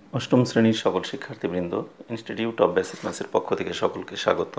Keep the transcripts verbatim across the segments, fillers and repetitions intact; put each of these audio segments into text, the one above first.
অষ্টম শ্রেণীর সকল শিক্ষার্থীবৃন্দ, ইনস্টিটিউট অফ বেসিক ম্যাথসের পক্ষ থেকে সকলকে স্বাগত।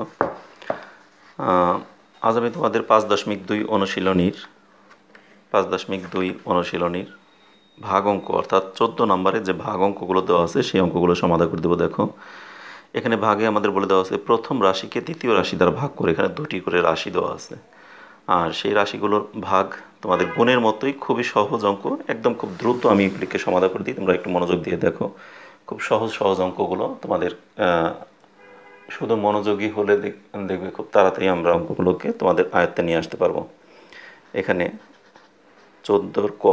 আজ আমি তোমাদের পাঁচ দশমিক দুই অনুশীলনীর পাঁচ দশমিক দুই অনুশীলনীর ভাগ অঙ্ক অর্থাৎ চোদ্দো নম্বরে যে ভাগ অঙ্কগুলো দেওয়া আছে সেই অঙ্কগুলো সমাধান করে দেবো। দেখো, এখানে ভাগে আমাদের বলে দেওয়া আছে প্রথম রাশিকে দ্বিতীয় রাশি দ্বারা ভাগ করে, এখানে দুটি করে রাশি দেওয়া আছে। আর সেই রাশিগুলোর ভাগ তোমাদের গুণের মতোই, খুবই সহজ অঙ্ক, একদম খুব দ্রুত আমি এগুলিকে সমাধান করে দিই। তোমরা একটু মনোযোগ দিয়ে দেখো, খুব সহজ সহজ অঙ্কগুলো তোমাদের শুধু মনোযোগী হলে দেখবে খুব তাড়াতাড়ি আমরা অঙ্কগুলোকে তোমাদের আয়ত্তে নিয়ে আসতে পারবো। এখানে চোদ্দোর ক,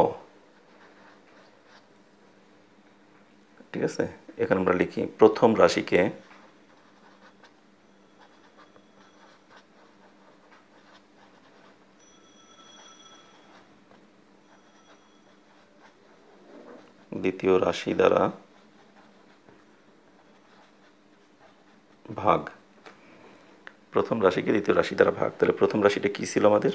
ঠিক আছে, এখানে আমরা লিখি প্রথম রাশিকে দ্বিতীয় রাশি দ্বারা ভাগ। প্রথম রাশিকে দ্বিতীয় রাশি দ্বারা ভাগ, তাহলে প্রথম রাশিটা কী ছিল আমাদের?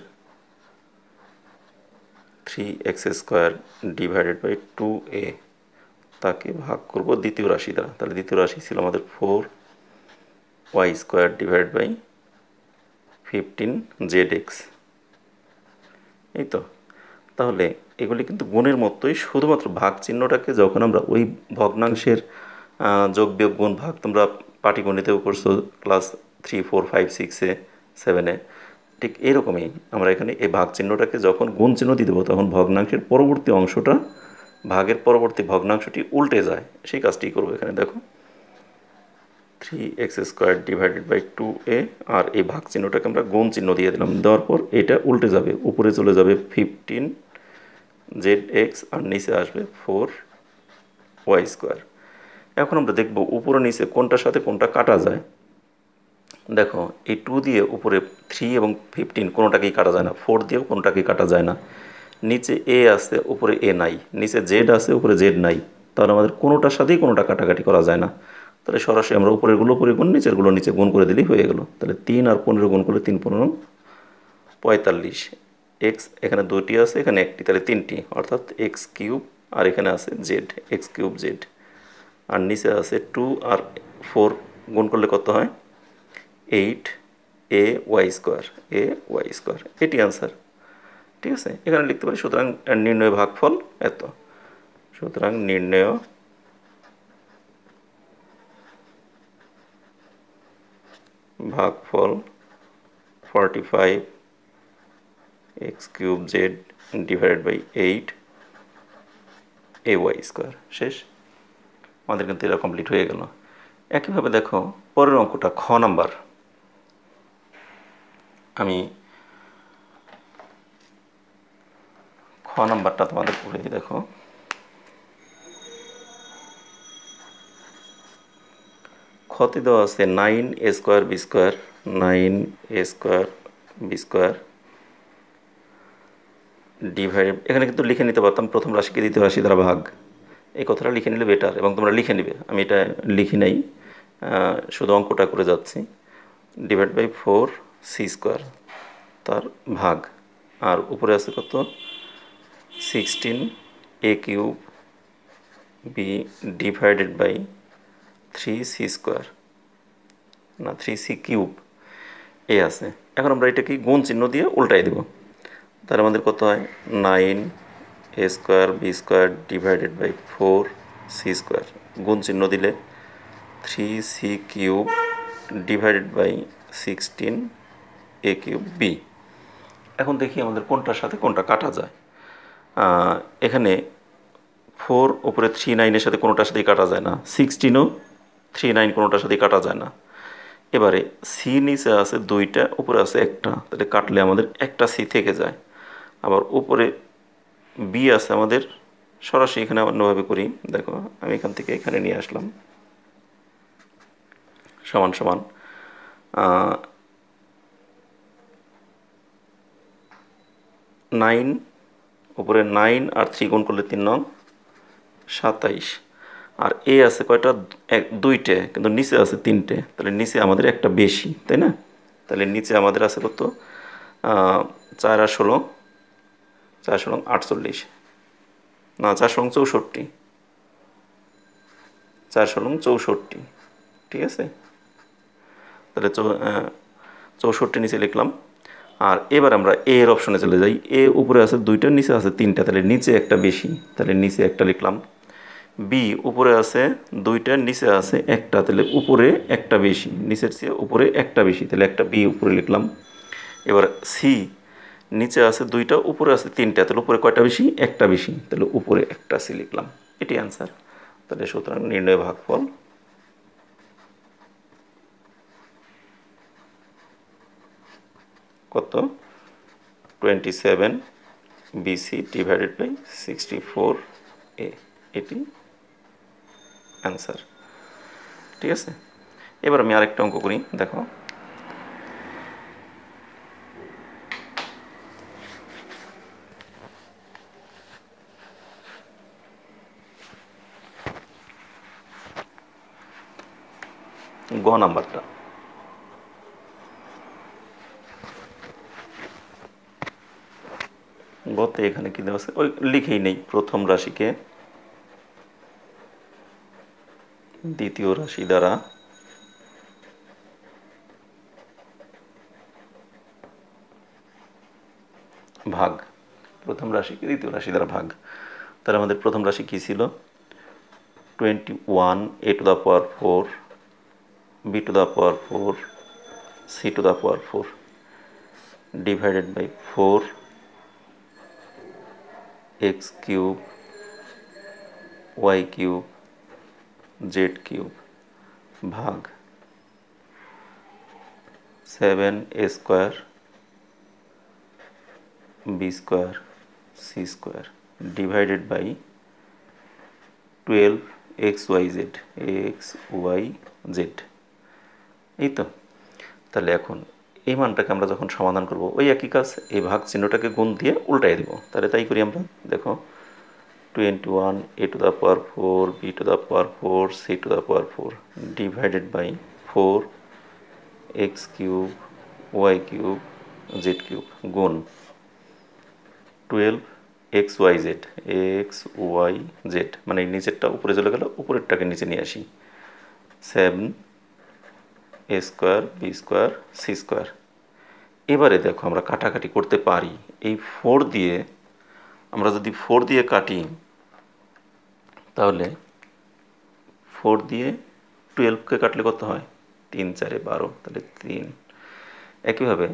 Three x square divided by two a, তাকে ভাগ করব দ্বিতীয় রাশি দ্বারা। তাহলে দ্বিতীয় রাশি ছিল আমাদের four y square divide by fifteen z x, এই তো। তাহলে এগুলি কিন্তু গুণের মতোই, শুধুমাত্র ভাগ চিহ্নটাকে যখন আমরা ওই ভগ্নাংশের যোগ বিয়োগ গুণ ভাগ, তোমরা পাটিগণিতেও করছো ক্লাস থ্রি ফোর ফাইভ সিক্সে সেভেনে, ঠিক এরকমই আমরা এখানে এই ভাগ চিহ্নটাকে যখন গুণ চিহ্ন দিয়ে দেবো তখন ভগ্নাংশের পরবর্তী অংশটা, ভাগের পরবর্তী ভগ্নাংশটি উল্টে যায়, সেই কাজটি করবো এখানে। দেখো, three x square divided by two a, আর এই ভাগ চিহ্নটাকে আমরা গুণ চিহ্ন দিয়ে দিলাম, দেওয়ার পর এটা উল্টে যাবে, উপরে চলে যাবে ফিফটিন জেড এক্স আর নিচে আসবে ফোর ওয়াই স্কোয়ার। এখন আমরা দেখব উপরে নিচে কোনটার সাথে কোনটা কাটা যায়। দেখো, এই টু দিয়ে উপরে থ্রি এবং ফিফটিন কোনোটাকেই কাটা যায় না, ফোর দিয়েও কোনোটাকেই কাটা যায় না। নিচে এ আছে, উপরে এ নাই, নিচে জেড আছে, উপরে জেড নাই, তাহলে আমাদের কোনোটার সাথেই কোনোটা কাটাকাটি করা যায় না। তাহলে সরাসরি আমরা উপরেরগুলো উপরে গুণ, নিচেরগুলো নিচে গুণ করে দিলেই হয়ে গেল। তাহলে তিন আর পনেরো গুণ করলে তিন পনেরো পঁয়তাল্লিশ। এক্স এখানে দুটি আছে, এখানে একটি, তাহলে তিনটি, অর্থাৎ এক্স কিউব, আর এখানে আছে জেড, এক্স কিউব জেড, আর নিচে আছে টু আর ফোর গুণ করলে কত হয়? Eight a y square, a y square, এটি আনসার। ঠিক আছে, এখানে লিখতে পারি সুতরাং নির্ণয় ভাগফল এত। সুতরাং নির্ণয় ভাগফল forty five x cube z divided by eight a y square. শেষ, আমাদের কিন্তু এটা কমপ্লিট হয়ে গেল। একইভাবে দেখো পরের অঙ্কটা, খ নাম্বার। আমি খ নাম্বারটা তোমাদের পড়ে দেখো। ক্ষতি দেওয়া আছে nine a square b square, nine a square b square divide, এখানে কিন্তু লিখে নিতে পারতাম প্রথম রাশিকে দ্বিতীয় রাশি দ্বারা ভাগ, এই কথাটা লিখে নিলে বেটার, এবং তোমরা লিখে নিবে, আমি এটা লিখি নাই, শুধু অঙ্কটা করে যাচ্ছি। Divide by four c square তার ভাগ, আর উপরে আছে কত? Sixteen a cube b divided by three c square, না থ্রি সি কিউব এ আছে। এখন আমরা এটাকে গুণ চিহ্ন দিয়ে উল্টাই দেব, তার আমাদের কত হয়? Nine a square b square divided by four c square, গুণ চিহ্ন দিলে three c cube divided by sixteen a cube b. এখন দেখি আমাদের কোনটার সাথে কোনটা কাটা যায়। এখানে ফোর উপরে থ্রি নাইনের সাথে কোনোটার সাথেই কাটা যায় না, সিক্সটিনও থ্রি নাইন কোনোটার সাথেই কাটা যায় না। এবারে সি নিচে আছে দুইটা, উপরে আছে একটা, তাহলে কাটলে আমাদের একটা সি থেকে যায়। আবার উপরে বি আছে আমাদের, সরাসরি এখানে অন্যভাবে করি। দেখো, আমি এখান থেকে এখানে নিয়ে আসলাম, সমান সমান নাইন, উপরে নাইন আর থ্রি গুণ করলে তিন নং সাতাইশ, আর এ আছে কয়টা? এক দুইটে, কিন্তু নিচে আছে তিনটে, তাহলে নিচে আমাদের একটা বেশি, তাই না? তাহলে নিচে আমাদের আছে কত? চার আর ষোলো, চার ষোলো আটচল্লিশ, না চার ষোলো চৌষট্টি, চার ষোলং চৌষট্টি, ঠিক আছে। তাহলে চৌষট্টি নিচে লিখলাম। আর এবার আমরা এ এর অপশনে চলে যাই। এ উপরে আছে দুইটা, নিচে আছে তিনটা, তাহলে নিচে একটা বেশি, তাহলে নিচে একটা লিখলাম। বি উপরে আছে দুইটা, নিচে আছে একটা, তাহলে উপরে একটা বেশি, নিচের চেয়ে উপরে একটা বেশি, তাহলে একটা বি উপরে লিখলাম। এবার সি নিচে আছে দুইটা, উপরে আছে তিনটা, তাহলে উপরে কয়টা বেশি? একটা বেশি, তাহলে উপরে একটা সি লিখলাম। এটি অ্যান্সার। তাহলে সুতরাং নির্ণয় ভাগফল কত? Twenty seven b c divided by sixty four a, এটি অ্যান্সার। ঠিক আছে, এবার আমি আরেকটা অঙ্ক করি, দেখো। গ নাম্বারটা, গতে এখানে কি দেওয়া আছে ওই লিখেই নেই। প্রথম রাশিকে দ্বিতীয় রাশি দ্বারা ভাগ, প্রথম রাশিকে দ্বিতীয় রাশি দ্বারা ভাগ। তাহলে আমাদের প্রথম রাশি কি ছিল? Twenty one a to the power four, b to the power four, c to the power four, divided by four x cube y cube z cube ভাগ seven a square b square c square divided by twelve x y z, x y z. এই তো। তাহলে এখন এই মানটাকে আমরা যখন সমাধান করব, ওই একই কাজ, এই ভাগ চিহ্নটাকে গুণ দিয়ে উল্টাই দেব। তাহলে তাই করি আমরা। দেখো, twenty one a to the power four, b to the power four, c to the power four divided by four x cube y cube z cube গুণ twelve x y z, x y z, মানে নিচেরটা উপরে চলে গেল, উপরেরটাকে নিচে নিয়ে আসি। Seven a square b square c square. এবারে দেখো আমরা কাটাকাটি করতে পারি। এই ফোর দিয়ে আমরা যদি ফোর দিয়ে কাটি, তাহলে ফোর দিয়ে টুয়েলভকে কাটলে কত হয়? তিন চারে বারো, তাহলে তিন। একইভাবে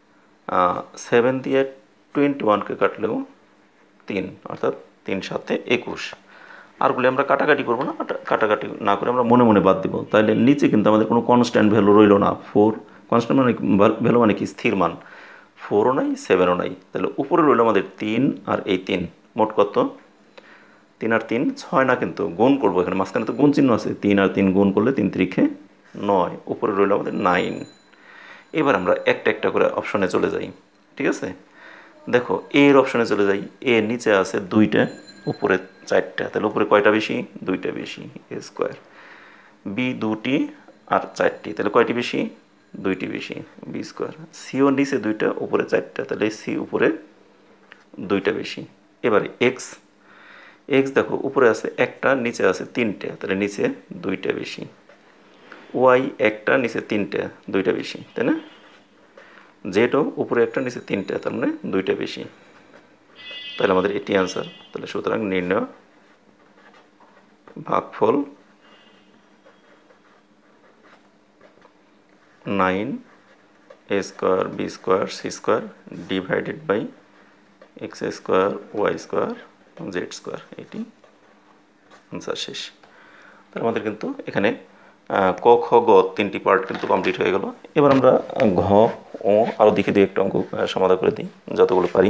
সেভেন দিয়ে টোয়েন্টি ওয়ানকে কাটলেও তিন, অর্থাৎ তিন সাতে একুশ। আরগুলি আমরা কাটাকাটি করবো না, কাটাকাটি না করে আমরা মনে মনে বাদ দিব। তাহলে নিচে কিন্তু আমাদের কোনো কনস্ট্যান্ট ভ্যালু রইল না। ফোর কনস্ট্যান্ট মানে ভ্যালু মানে কি? স্থির মান। ফোরও নাই, সেভেনও নাই, তাহলে উপরে রইল আমাদের তিন আর এই তিন। মোট কত? তিন আর তিন ছয় না, কিন্তু গুণ করবো এখানে, মাঝখানে তো গুণ চিহ্ন আছে। তিন আর তিন গুণ করলে তিন ত্রিখে নয়, উপরে রইল আমাদের নাইন। এবার আমরা একটা একটা করে অপশনে চলে যাই। ঠিক আছে, দেখো এর অপশনে চলে যাই। এ নিচে আছে দুইটা, উপরে চারটা, তাহলে উপরে কয়টা বেশি? দুইটা বেশি, এ স্কোয়ার। বি দুটি আর চারটি, তাহলে কয়টি বেশি? দুইটি বেশি, বি স্কোয়ার। সিও নিচে দুইটা, উপরে চারটা, তাহলে সি উপরে দুইটা বেশি। এবারে এক্স, এক্স দেখো উপরে আছে একটা, নিচে আছে তিনটে, তাহলে নিচে দুইটা বেশি। ওয়াই একটা, নিচে তিনটে, দুইটা বেশি, তাই না? জেডও উপরে একটা, নিচে তিনটে, তার মানে দুইটা বেশি। তাহলে আমাদের এটি অ্যান্সার। তাহলে সুতরাং নির্ণয় ভাগফল nine a square b square c square divided by x square y square z square, এটি অ্যান্সার শেষ। তাহলে আমাদের কিন্তু এখানে ক খ গ তিনটি পার্ট কিন্তু কমপ্লিট হয়ে গেল। এবার আমরা ঘ ও আরও দেখে দিয়ে একটু অঙ্ক সমাধান করে দিই যতগুলো পারি।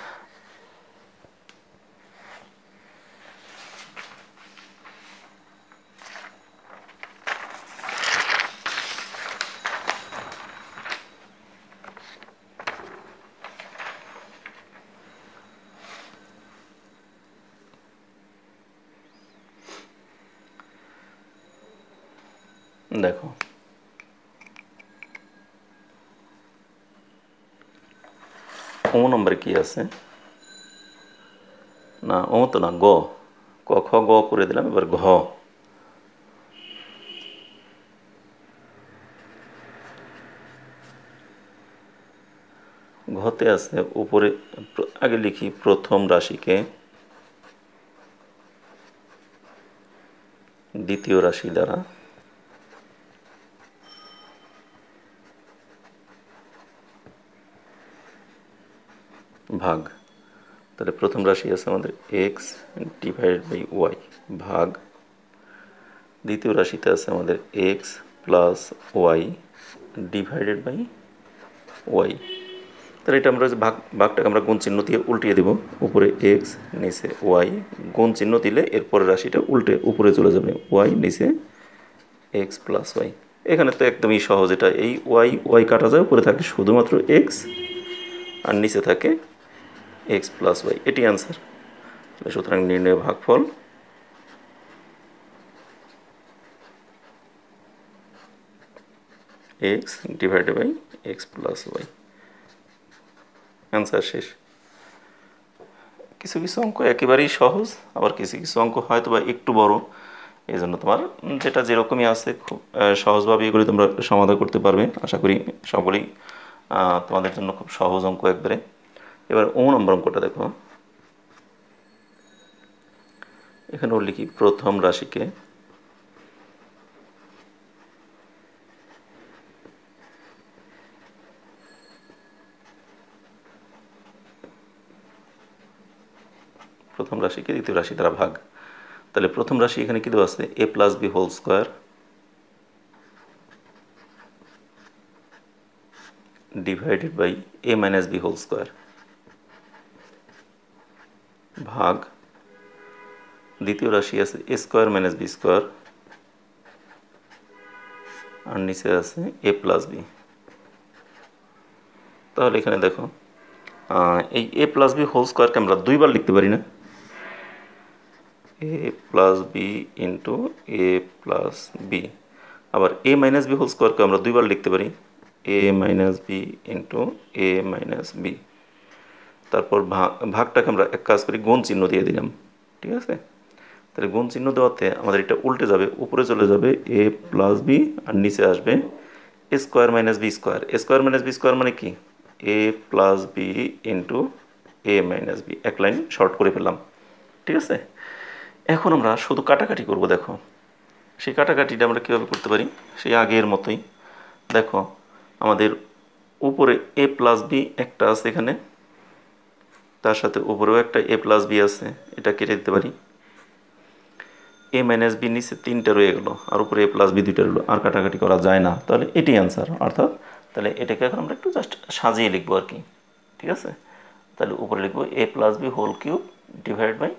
দেখো, ও নম্বরে কি আছে? না ও তো না, গ। ক খ গ করে দিলাম, এবার ঘ। ঘতে আছে উপরে আগে লিখি প্রথম রাশিকে দ্বিতীয় রাশি দ্বারা ভাগ। তাহলে প্রথম রাশি আছে আমাদের এক্স ডিভাইডেড বাই ওয়াই ভাগ, দ্বিতীয় রাশিতে আছে আমাদের x plus y divided by y. তাহলে এটা আমরা ভাগ ভাগটাকে আমরা গুণ চিহ্ন দিয়ে উল্টিয়ে দেব, উপরে এক্স নিচে ওয়াই, গুণ চিহ্ন দিলে এরপরে রাশিটা উল্টে উপরে চলে যাবে, ওয়াই নিচে এক্স প্লাস ওয়াই। এখানে তো একদমই সহজ, এটা এই ওয়াই ওয়াই কাটা যায়, উপরে থাকে শুধুমাত্র এক্স আর নিচে থাকে এক্স প্লাস ওয়াই, এটি অ্যান্সার। সুতরাং নির্ণয় ভাগফল x divided by x plus y, answer শেষ। কিছু কিছু অঙ্ক একেবারেই সহজ, আবার কিছু কিছু অঙ্ক হয়তো বা একটু বড়, এই জন্য তোমার যেটা যেরকমই আছে খুব সহজভাবে এগুলি তোমরা সমাধান করতে পারবে। আশা করি সকলেই তোমাদের জন্য খুব সহজ অঙ্ক একবারে। এবার ও নম্বর অঙ্কটা দেখো, এখানেও লিখি প্রথম রাশিকে প্রথম রাশিকে দ্বিতীয় রাশি দ্বারা ভাগ। তাহলে প্রথম রাশি এখানে কি দেওয়া আছে, a plus b whole square divided by a minus b whole square ভাগ, দ্বিতীয় রাশি আছে a square minus b square আর নিচে আছে এ প্লাস বি। তাহলে এখানে দেখো এই এ প্লাস বি হোল স্কোয়ারকে আমরা দুইবার লিখতে পারি না, a plus b into a plus b. আবার এ মাইনাস বি হোল স্কোয়ারকে আমরা দুইবার লিখতে পারি, a minus b into a minus b. তারপর ভাগ ভাগটাকে আমরা এক কাজ করি, গুণ চিহ্ন দিয়ে দিলাম, ঠিক আছে। তাহলে গুণ চিহ্ন দেওয়াতে আমাদের এটা উল্টে যাবে, উপরে চলে যাবে এ প্লাস বি আর নিচে আসবে a square minus b square. A square minus b square মানে কি, a plus b into a minus b, এক লাইন শর্ট করে ফেললাম, ঠিক আছে। এখন আমরা শুধু কাটাকাটি করব। দেখো সেই কাটাকাটিটা আমরা কীভাবে করতে পারি, সেই আগের মতোই। দেখো আমাদের উপরে এ প্লাস বি একটা আছে এখানে, তার সাথে উপরেও একটা এ প্লাস বি আছে, এটা কেটে দিতে পারি। এ মাইনাস বি নিচে তিনটা রয়ে গেলো আর উপরে এ প্লাস বি দুইটা রইলো, আর কাটাকাটি করা যায় না, তাহলে এটি অ্যান্সার। অর্থাৎ তাহলে এটাকে এখন আমরা একটু জাস্ট সাজিয়ে লিখবো আর কি, ঠিক আছে। তাহলে উপরে লিখবো a plus b whole cube divide by,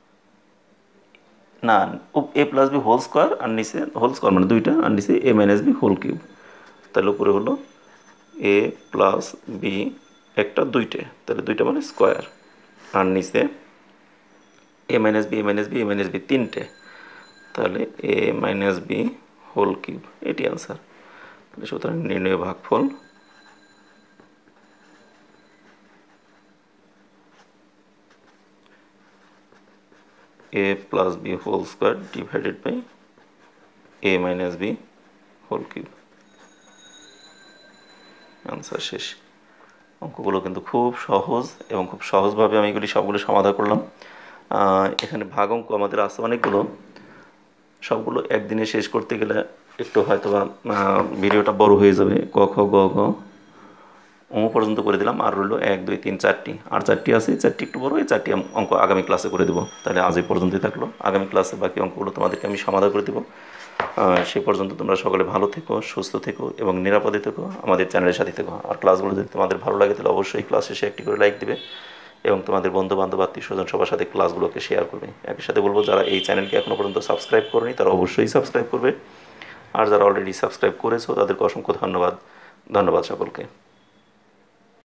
না a plus b whole square আর নিচে হোল স্কোয়ার মানে দুইটা, আর নিচে a minus b whole cube. তাহলে উপরে হলো এ প্লাস বি একটা দুইটে, তাহলে দুইটা মানে স্কোয়ার, আর নিচে a minus b a minus b a minus b তিনটে, তাহলে a minus b whole cube, এটি অ্যান্সার। সুতরাং নির্ণয় ভাগফল a plus b whole square divided by a minus b whole cube, answer শেষ। অঙ্কগুলো কিন্তু খুব সহজ এবং খুব সহজভাবে আমি এগুলি সবগুলো সমাধান করলাম। এখানে ভাগ অঙ্ক আমাদের আছে অনেকগুলো, সবগুলো একদিনে শেষ করতে গেলে একটু হয়তো বা ভিডিওটা বড় হয়ে যাবে। ক খ গ ঘ ও পর্যন্ত করে দিলাম, আর রইল এক দুই তিন চারটি, আর চারটি আছে, চারটি একটু বড়, এই চারটি অঙ্ক আগামী ক্লাসে করে দেবো। তাহলে আজ এই পর্যন্তই থাকলো, আগামী ক্লাসে বাকি অঙ্কগুলো তোমাদেরকে আমি সমাধান করে দেবো। সে পর্যন্ত তোমরা সকলে ভালো থেকো, সুস্থ থেকো এবং নিরাপদে থেকো, আমাদের চ্যানেলের সাথে থেকো। আর ক্লাসগুলো যদি তোমাদের ভালো লাগে তাহলে অবশ্যই ক্লাস শেষে একটি করে লাইক দিবে এবং তোমাদের বন্ধু বান্ধব আত্মীয় স্বজন সবার সাথে ক্লাসগুলোকে শেয়ার করবে। একই সাথে বলবো, যারা এই চ্যানেলকে এখনও পর্যন্ত সাবস্ক্রাইব করেনি তারা অবশ্যই সাবস্ক্রাইব করবে, আর যারা অলরেডি সাবস্ক্রাইব করেছো তাদেরকে অসংখ্য ধন্যবাদ। ধন্যবাদ সকলকে।